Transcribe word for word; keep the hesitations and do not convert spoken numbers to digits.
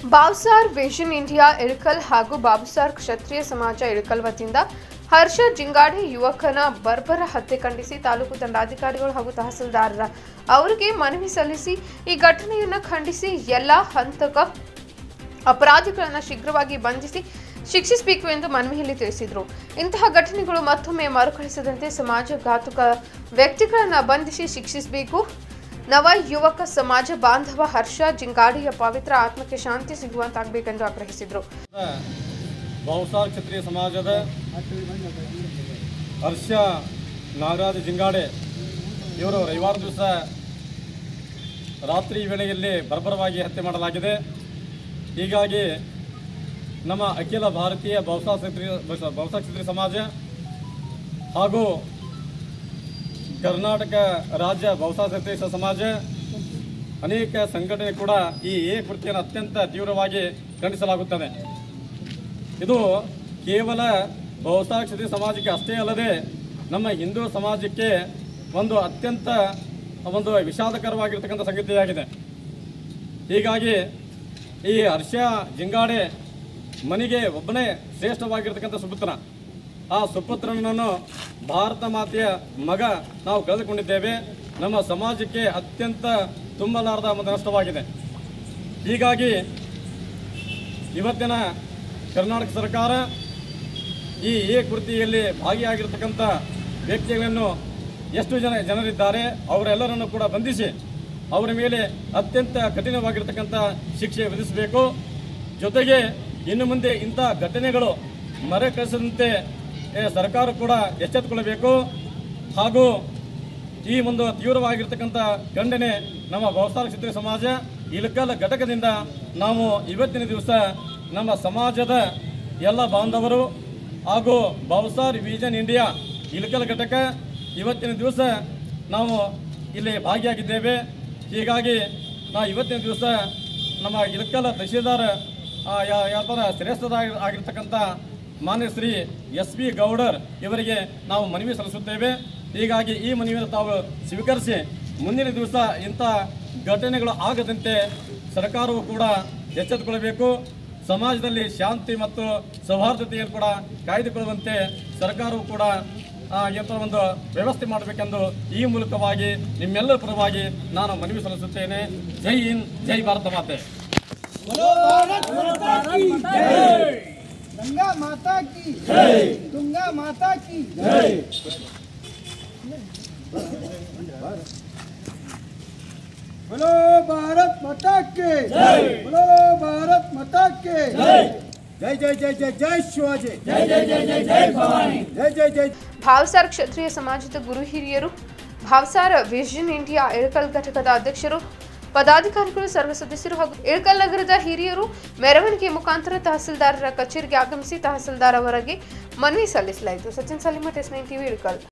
ಬಾವುಸಾರ್ vision India Ilkal ಹಾಗೂ ಬಾವುಸಾರ್ ಕ್ಷತ್ರಿಯ ಸಮಾಜ ಇಳಕಲ್ ವತಿಯಿಂದ ಹರ್ಷ ಜಿಂಗಾಡೆ ಯುವಕನ ಬರ್ಬರ ಹತ್ಯೆ ಖಂಡಿಸಿ ತಾಲೂಕು ದಂಡಾಧಿಕಾರಿಗಳು ಹಾಗೂ ತಹಸೀಲ್ದಾರರ ಅವರಿಗೆ ಮನವಿ ಸಲ್ಲಿಸಿ ಈ ಘಟನೆಯನ್ನು ಖಂಡಿಸಿ ಎಲ್ಲಾ ಹಂತಕ ಅಪರಾಧಿಗಳನ್ನು ಶೀಘ್ರವಾಗಿ ಬಂಧಿಸಿ ಶಿಕ್ಷಿಸಬೇಕು ಎಂದು ಮನವಿಯಲ್ಲಿ ತಿಳಿಸಿದರು। ಇಂತಹ ಘಟನೆಗಳು ಮತ್ತೊಮ್ಮೆ ಮರುಕಳಿಸದಂತೆ ಸಮಾಜಘಾತುಕ ವ್ಯಕ್ತಿಗಳನ್ನು ಬಂಧಿಸಿ ಶಿಕ್ಷಿಸಬೇಕು। ನವ ಯುವಕ ಸಮಾಜ ಬಾಂಧವ ಹರ್ಷ ಜಿಂಗಾಡಿಯ ಪವಿತ್ರ ಆತ್ಮಕ್ಕೆ ಶಾಂತಿ ಸಿಗುವಂತಾಗಬೇಕೆಂದು ಆಗ್ರಹಿಸಿದರು। ಬಾವುಸಾರ್ ಕ್ಷತ್ರಿಯ ಸಮಾಜದ ಹರ್ಷ ನಾಗರಾಜ ಜಿಂಗಾಡೆ ಇವರು ರವಿವಾರ ದಿವಸ ರಾತ್ರಿ ವೇಳೆಯಲ್ಲಿ ಬರ್ಬರವಾಗಿ ಹತ್ಯೆ ಮಾಡಲಾಗಿದೆ। ಹೀಗಾಗಿ ನಮ್ಮ ಅಖಿಲ ಭಾರತೀಯ ಬಾವುಸಾರ್ ಕ್ಷತ್ರಿಯ ಬಾವುಸಾರ್ ಕ್ಷತ್ರಿಯ ಸಮಾಜ ಹಾಗೂ ಕರ್ನಾಟಕ ರಾಜ್ಯ ಬಾವುಸಾರ್ ಕ್ಷತ್ರಿಯ ಸಮಾಜ ಅನೇಕ ಸಂಘಟನೆ ಕೂಡ ಈ ಏ ಕೃತ್ಯವನ್ನು ಅತ್ಯಂತ ತೀವ್ರವಾಗಿ ಖಂಡಿಸಲಾಗುತ್ತದೆ। ಇದು ಕೇವಲ ಬಾವುಸಾರ್ ಕ್ಷತ್ರಿಯ ಸಮಾಜಕ್ಕೆ ಅಷ್ಟೇ ಅಲ್ಲದೆ ನಮ್ಮ ಹಿಂದೂ ಸಮಾಜಕ್ಕೆ ಒಂದು ಅತ್ಯಂತ ಒಂದು ವಿಷಾದಕರವಾಗಿರ್ತಕ್ಕಂಥ ಸಂಗತಿಯಾಗಿದೆ। ಹೀಗಾಗಿ ಈ ಹರ್ಷ ಜಿಂಗಾಡೆ ಮನೆಗೆ ಒಬ್ಬನೇ ಶ್ರೇಷ್ಠವಾಗಿರ್ತಕ್ಕಂಥ ಸುಪುತ್ರ, ಆ ಸುಪುತ್ರನನ್ನು ಭಾರತ ಮಾತೆಯ ಮಗ ನಾವು ಕಳೆದುಕೊಂಡಿದ್ದೇವೆ। ನಮ್ಮ ಸಮಾಜಕ್ಕೆ ಅತ್ಯಂತ ತುಂಬಲಾರದ ಒಂದು ನಷ್ಟವಾಗಿದೆ। ಹೀಗಾಗಿ ಇವತ್ತಿನ ಕರ್ನಾಟಕ ಸರ್ಕಾರ ಈ ಏ ಕೃತಿಯಲ್ಲಿ ಭಾಗಿಯಾಗಿರ್ತಕ್ಕಂಥ ವ್ಯಕ್ತಿಗಳನ್ನು ಎಷ್ಟು ಜನ ಜನರಿದ್ದಾರೆ ಅವರೆಲ್ಲರನ್ನು ಕೂಡ ಬಂಧಿಸಿ ಅವರ ಮೇಲೆ ಅತ್ಯಂತ ಕಠಿಣವಾಗಿರ್ತಕ್ಕಂಥ ಶಿಕ್ಷೆ ವಿಧಿಸಬೇಕು। ಜೊತೆಗೆ ಇನ್ನು ಮುಂದೆ ಇಂಥ ಘಟನೆಗಳು ಮರುಕಳಿಸದಂತೆ ಸರ್ಕಾರ ಕೂಡ ಎಚ್ಚೆತ್ತುಕೊಳ್ಳಬೇಕು। ಹಾಗೂ ಈ ಒಂದು ತೀವ್ರವಾಗಿರ್ತಕ್ಕಂಥ ಖಂಡನೆ ನಮ್ಮ ಬಾವುಸಾರ್ ಕ್ಷತ್ರಿಯ ಸಮಾಜ ಇಳಕಲ್ ಘಟಕದಿಂದ ನಾವು ಇವತ್ತಿನ ದಿವಸ ನಮ್ಮ ಸಮಾಜದ ಎಲ್ಲ ಬಾಂಧವರು ಹಾಗೂ ಬಾವುಸಾರ್ ವಿಷನ್ ಇಂಡಿಯಾ ಇಳಕಲ್ ಘಟಕ ಇವತ್ತಿನ ದಿವಸ ನಾವು ಇಲ್ಲಿ ಭಾಗಿಯಾಗಿದ್ದೇವೆ। ಹೀಗಾಗಿ ನಾವು ಇವತ್ತಿನ ದಿವಸ ನಮ್ಮ ಇಳಕಲ್ ತಹಸೀಲ್ದಾರ್ ಯಾವ ಶ್ರೇಷ್ಠರಾಗಿ ಆಗಿರ್ತಕ್ಕಂಥ ಮಾನ್ಯ ಶ್ರೀ ಎಸ್ ಪಿ ಗೌಡರ್ ಇವರಿಗೆ ನಾವು ಮನವಿ ಸಲ್ಲಿಸುತ್ತೇವೆ। ಹೀಗಾಗಿ ಈ ಮನವಿಯನ್ನು ತಾವು ಸ್ವೀಕರಿಸಿ ಮುಂದಿನ ದಿವಸ ಇಂಥ ಘಟನೆಗಳು ಆಗದಂತೆ ಸರ್ಕಾರವು ಕೂಡ ಎಚ್ಚೆತ್ತುಕೊಳ್ಳಬೇಕು। ಸಮಾಜದಲ್ಲಿ ಶಾಂತಿ ಮತ್ತು ಸೌಹಾರ್ದತೆಯನ್ನು ಕೂಡ ಕಾಯ್ದುಕೊಳ್ಳುವಂತೆ ಸರ್ಕಾರವು ಕೂಡ ಎಂಥ ಒಂದು ವ್ಯವಸ್ಥೆ ಮಾಡಬೇಕೆಂದು ಈ ಮೂಲಕವಾಗಿ ನಿಮ್ಮೆಲ್ಲರ ಪರವಾಗಿ ನಾನು ಮನವಿ ಸಲ್ಲಿಸುತ್ತೇನೆ। ಜೈ ಹಿಂದ್, ಜೈ ಭಾರತ ಮಾತೆ। गंगा माता की जय, गंगा माता की जय। बोलो भारत माता के जय, बोलो भारत माता के जय। जय जय जय जय जय शिवाजी, जय जय जय जय जय भवानी, जय जय जय। ಬಾವುಸಾರ್ ಕ್ಷತ್ರಿಯ ಸಮಾಜದ ಗುರು ಹಿರಿಯರು, ಬಾವುಸಾರ್ ವಿಷನ್ ಇಂಡಿಯಾ ಇಳಕಲ್ ಘಟಕದ ಅಧ್ಯಕ್ಷರು, ಪದಾಧಿಕಾರಿಗಳು, ಸರ್ವ ಸದಸ್ಯರು ಹಾಗೂ ಇಳಕಲ್ ನಗರದ ಹಿರಿಯರು ಮೆರವಣಿಗೆ ಮುಖಾಂತರ ತಹಸೀಲ್ದಾರರ ಕಚೇರಿಗೆ ಆಗಮಿಸಿ ತಹಸೀಲ್ದಾರ್ ಅವರಿಗೆ ಮನವಿ ಸಲ್ಲಿಸಲಾಯಿತು। Sachin Salimath, S nine TV, Ilkal.